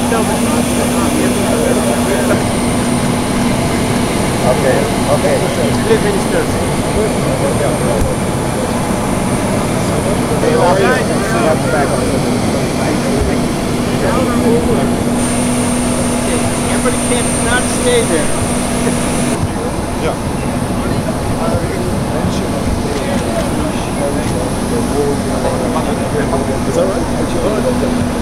Okay. Please, ministers. Everybody cannot stay there. Yeah. Is that right?